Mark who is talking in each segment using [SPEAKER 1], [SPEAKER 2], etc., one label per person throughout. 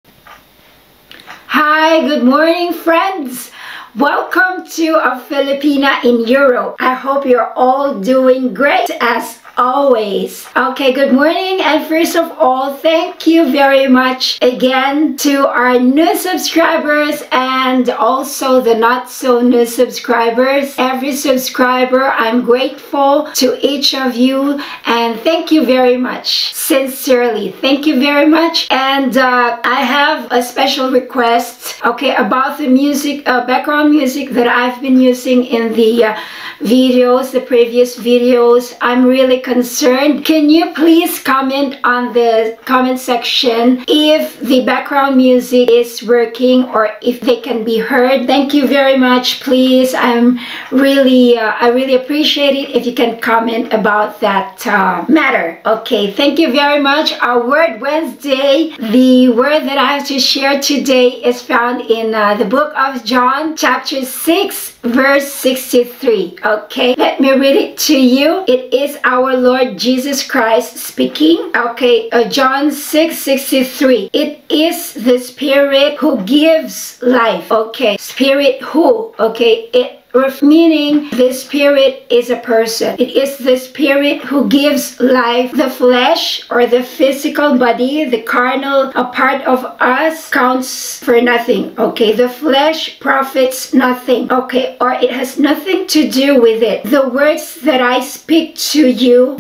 [SPEAKER 1] Hi, good morning, friends. Welcome to a Filipina in Europe. I hope you're all doing great as always. Okay, good morning, and first of all, thank you very much again to our new subscribers and also the not so new subscribers. Every subscriber, I'm grateful to each of you, and thank you very much. Sincerely, thank you very much. And I have a special request, okay, about the music, background music that I've been using in the videos, the previous videos. I'm really concerned. Can you please comment on the comment section if the background music is working or if they can be heard? Thank you very much. Please, I really appreciate it if you can comment about that matter. Okay, thank you very much. Our Word Wednesday, the word that I have to share today is found in the book of John, chapter 6, verse 63. Okay, let me read it to you. It is our Lord Jesus Christ speaking. Okay, John 6:63. It is the Spirit who gives life. Okay, Spirit who? Okay, meaning the Spirit is a person. It is the Spirit who gives life. The flesh or the physical body, the carnal, a part of us, counts for nothing. Okay, the flesh profits nothing. Okay, or it has nothing to do with it. The words that I speak to you,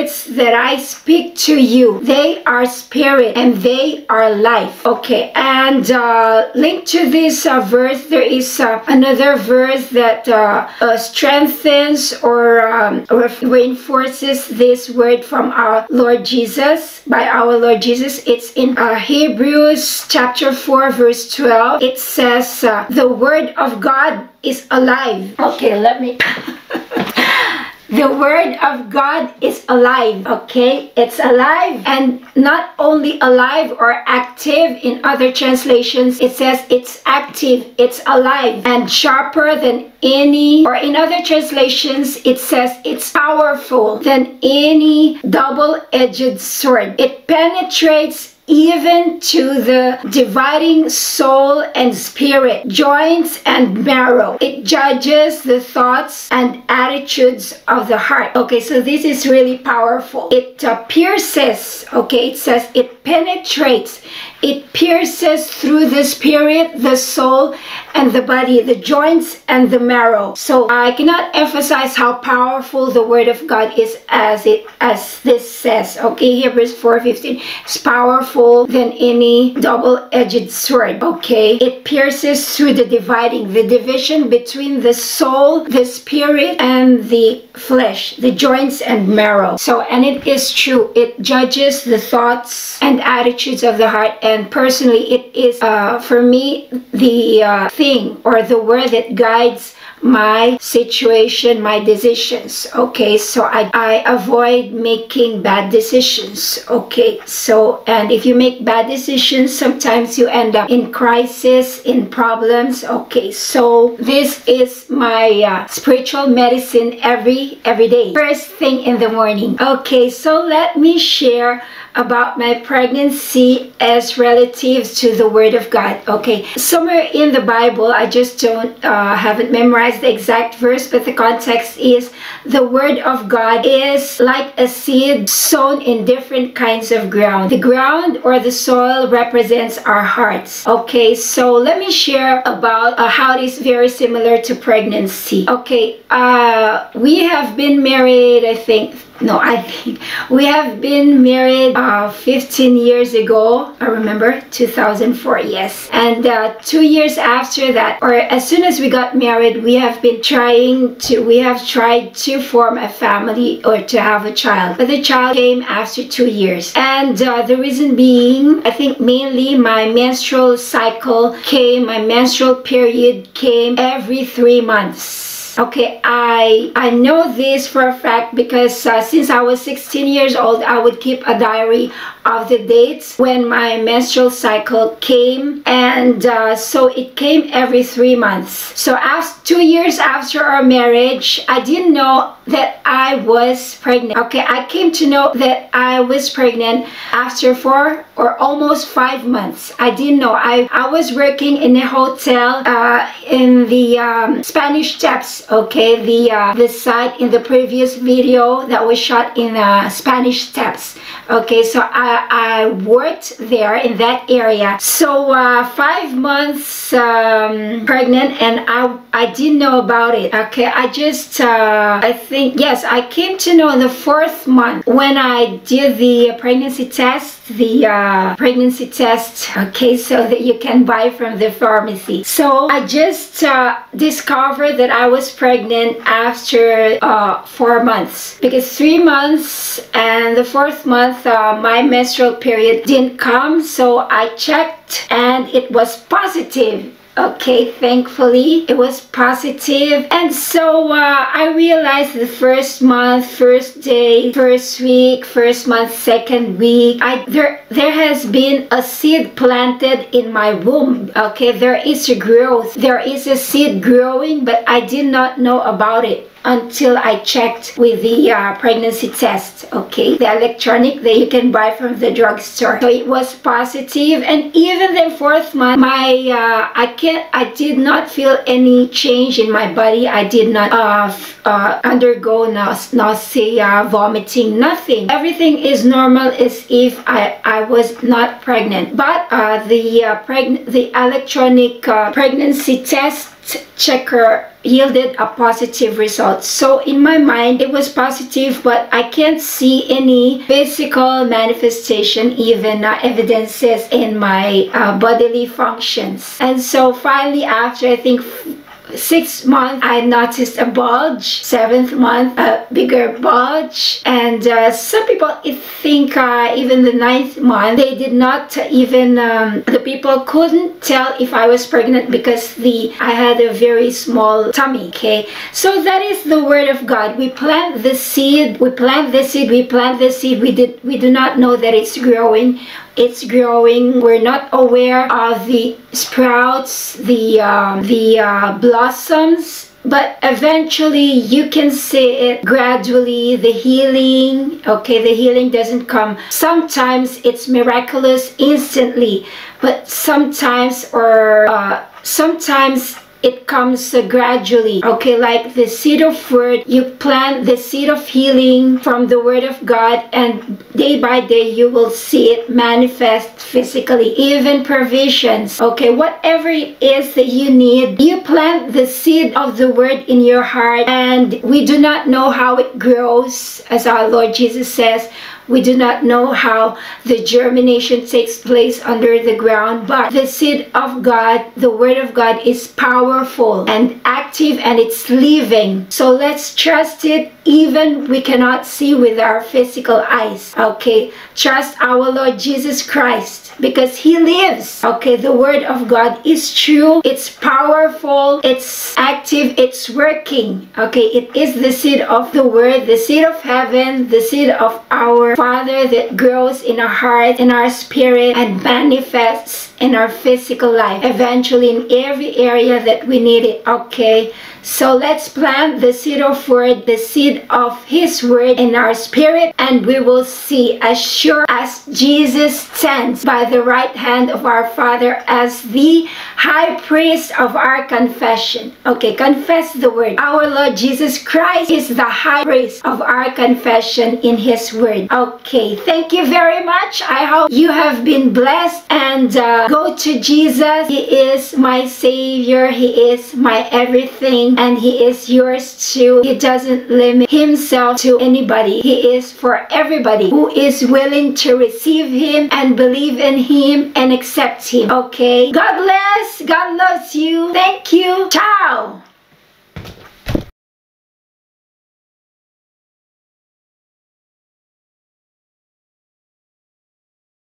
[SPEAKER 1] they are spirit and they are life. Okay, and linked to this verse, there is another verse that strengthens or reinforces this word from our Lord Jesus, by our Lord Jesus. It's in Hebrews chapter 4 verse 12. It says the word of God is alive. Okay, let me the word of God is alive. Okay, it's alive, and not only alive or active. In other translations it says it's active, it's alive, and sharper than any, or in other translations it says it's powerful than any double-edged sword. It penetrates even to the dividing soul and spirit, joints and marrow. It judges the thoughts and attitudes of the heart. Okay, so this is really powerful. It pierces, okay, it says it penetrates. It pierces through the spirit, the soul, and the body, the joints and the marrow. So I cannot emphasize how powerful the word of God is, as this says. Okay, Hebrews 4:15. It's powerful than any double-edged sword. Okay, it pierces through the division between the soul, the spirit, and the flesh, the joints and marrow. So, and it is true. It judges the thoughts and attitudes of the heart. And personally, it is for me the thing or the word that guides my situation, my decisions. Okay, so I avoid making bad decisions. Okay, so, and if you make bad decisions, sometimes you end up in crisis, in problems. Okay, so this is my spiritual medicine every day, first thing in the morning. Okay, so let me share about my pregnancy as relatives to the word of God. Okay, somewhere in the Bible, I just haven't memorized the exact verse, but the context is the word of God is like a seed sown in different kinds of ground. The ground or the soil represents our hearts. Okay, so let me share about how it is very similar to pregnancy. Okay, we have been married, I think we have been married 15 years ago. I remember 2004, yes. And 2 years after that, or as soon as we got married, we have tried to form a family or to have a child. But the child came after 2 years. And the reason being, I think mainly my menstrual period came every 3 months. Okay, I know this for a fact because since I was 16 years old, I would keep a diary of the dates when my menstrual cycle came, and so it came every 3 months. So after 2 years after our marriage, I didn't know that I was pregnant. Okay, I came to know that I was pregnant after 4 or almost 5 months. I didn't know. I was working in a hotel in the Spanish Steps. Okay, the site in the previous video that was shot in Spanish Steps. Okay, so I worked there in that area. So 5 months pregnant, and I didn't know about it. Okay, I just I think, yes, I came to know in the 4th month when I did the pregnancy test. Okay, so that you can buy from the pharmacy. So I just discovered that I was pregnant after 4 months, because 3 months and the 4th month my menstrual period didn't come. So I checked and it was positive. Okay, thankfully it was positive. And so I realized the 1st month, 1st day, 1st week, 1st month, 2nd week, there has been a seed planted in my womb. Okay, there is a growth, there is a seed growing, but I did not know about it until I checked with the pregnancy test. Okay, the electronic that you can buy from the drugstore. So it was positive, and even the 4th month, I did not feel any change in my body. I did not undergo nausea, vomiting, nothing. Everything is normal as if I was not pregnant. But the electronic pregnancy test checker yielded a positive result. So in my mind it was positive, but I can't see any physical manifestation, even evidences in my bodily functions. And so finally, after I think 6th month, I noticed a bulge. 7th month, a bigger bulge. And some people think even the 9th month, they did not even, the people couldn't tell if I was pregnant because I had a very small tummy. Okay, so that is the word of God. We plant the seed, we plant the seed, we plant the seed. We do not know that it's growing. It's growing. We're not aware of the sprouts, the blossoms, but eventually you can see it gradually, the healing. Okay, the healing doesn't come. Sometimes it's miraculous instantly, but sometimes it comes gradually. Okay, like the seed of word, you plant the seed of healing from the word of God, and day by day you will see it manifest physically. Even provisions, okay, whatever it is that you need, you plant the seed of the word in your heart, and we do not know how it grows. As our Lord Jesus says, we do not know how the germination takes place under the ground, but the seed of God, the word of God, is powerful and active, and it's living. So let's trust it, even we cannot see with our physical eyes. Okay, trust our Lord Jesus Christ, because he lives. Okay, the word of God is true, it's powerful, it's active, it's working. Okay, it is the seed of the word, the seed of heaven, the seed of our Father that grows in our heart, in our spirit, and manifests in our physical life, eventually in every area that we need it. Okay, so let's plant the seed of word, the seed of his word in our spirit, and we will see, as sure as Jesus stands by the right hand of our Father as the high priest of our confession. Okay, confess the word. Our Lord Jesus Christ is the high priest of our confession in his word. Okay, thank you very much. I hope you have been blessed, and go to Jesus. He is my Savior. He is my everything, and he is yours too. He doesn't limit himself to anybody. He is for everybody who is willing to receive him and believe in him and accept him. Okay, God bless. God loves you. Thank you. Ciao.